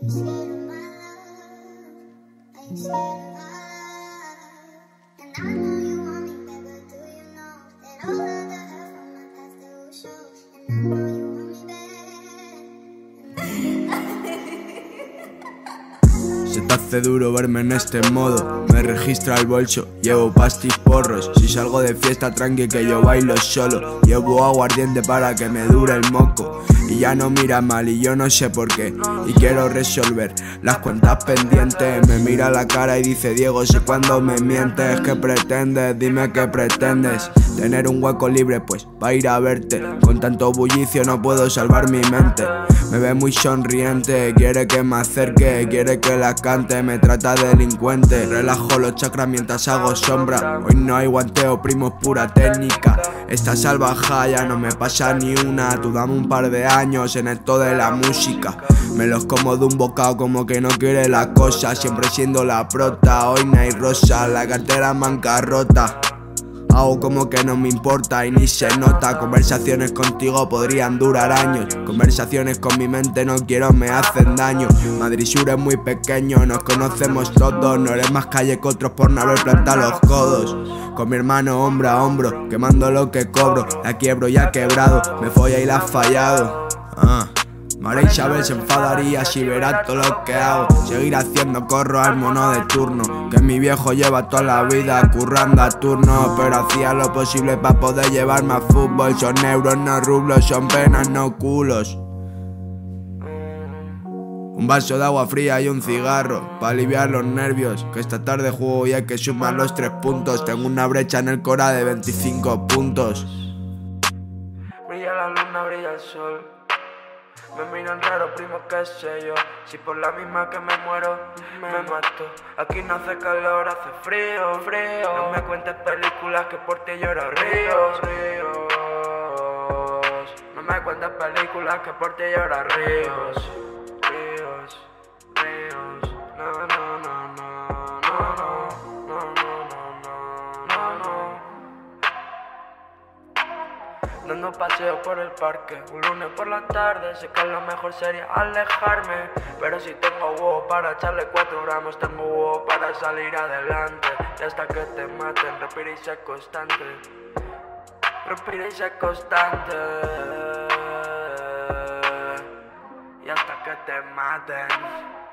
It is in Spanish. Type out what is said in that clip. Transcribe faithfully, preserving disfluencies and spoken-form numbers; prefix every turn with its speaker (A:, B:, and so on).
A: Se te hace duro verme en este modo, me registra el bolso, llevo pastis porros. Si salgo de fiesta tranqui que yo bailo solo, llevo aguardiente para que me dure el moco. Y ya no mira mal y yo no sé por qué, y quiero resolver las cuentas pendientes. Me mira a la cara y dice: Diego, sé cuando me mientes. ¿Qué pretendes? Dime qué pretendes. Tener un hueco libre pues pa' ir a verte. Con tanto bullicio no puedo salvar mi mente. Me ve muy sonriente, quiere que me acerque, quiere que la cante, me trata de delincuente. Relajo los chakras mientras hago sombra. Hoy no hay guanteo, primo, es pura técnica. Esta salvaja ya no me pasa ni una. Tú dame un par de años en esto de la música. Me los como de un bocado como que no quiere la cosa. Siempre siendo la prota, hoy no hay rosa. La cartera en bancarrota. Hago como que no me importa y ni se nota. Conversaciones contigo podrían durar años. Conversaciones con mi mente no quiero, me hacen daño. Madrid Sur es muy pequeño, nos conocemos todos. No eres más calle que otros por no haber plantado los codos. Con mi hermano hombro a hombro, quemando lo que cobro. La quiebro ya quebrado, me folla y la has fallado. Ah. María Isabel se enfadaría si verá todo lo que hago. Seguir haciendo corro al mono de turno, que mi viejo lleva toda la vida currando a turno. Pero hacía lo posible para poder llevarme a fútbol. Son euros, no rublos, son penas, no culos. Un vaso de agua fría y un cigarro para aliviar los nervios, que esta tarde juego y hay que sumar los tres puntos. Tengo una brecha en el Cora de veinticinco puntos.
B: Brilla la luna, brilla el sol. Me miran raro, primo, qué sé yo. Si por la misma que me muero, me mato. Aquí no hace calor, hace frío, frío. No me cuentes películas que por ti lloro ríos, ríos. No me cuentes películas que por ti lloro ríos, ríos, ríos. No, no, no, no, no, no, no, no, no, no. Dando paseo por el parque, un lunes por la tarde. Sé que lo mejor sería alejarme, pero si tengo huevo para echarle cuatro gramos, tengo huevo para salir adelante. Y hasta que te maten, respira y sé constante. Respira y sé constante. Y hasta que te maten.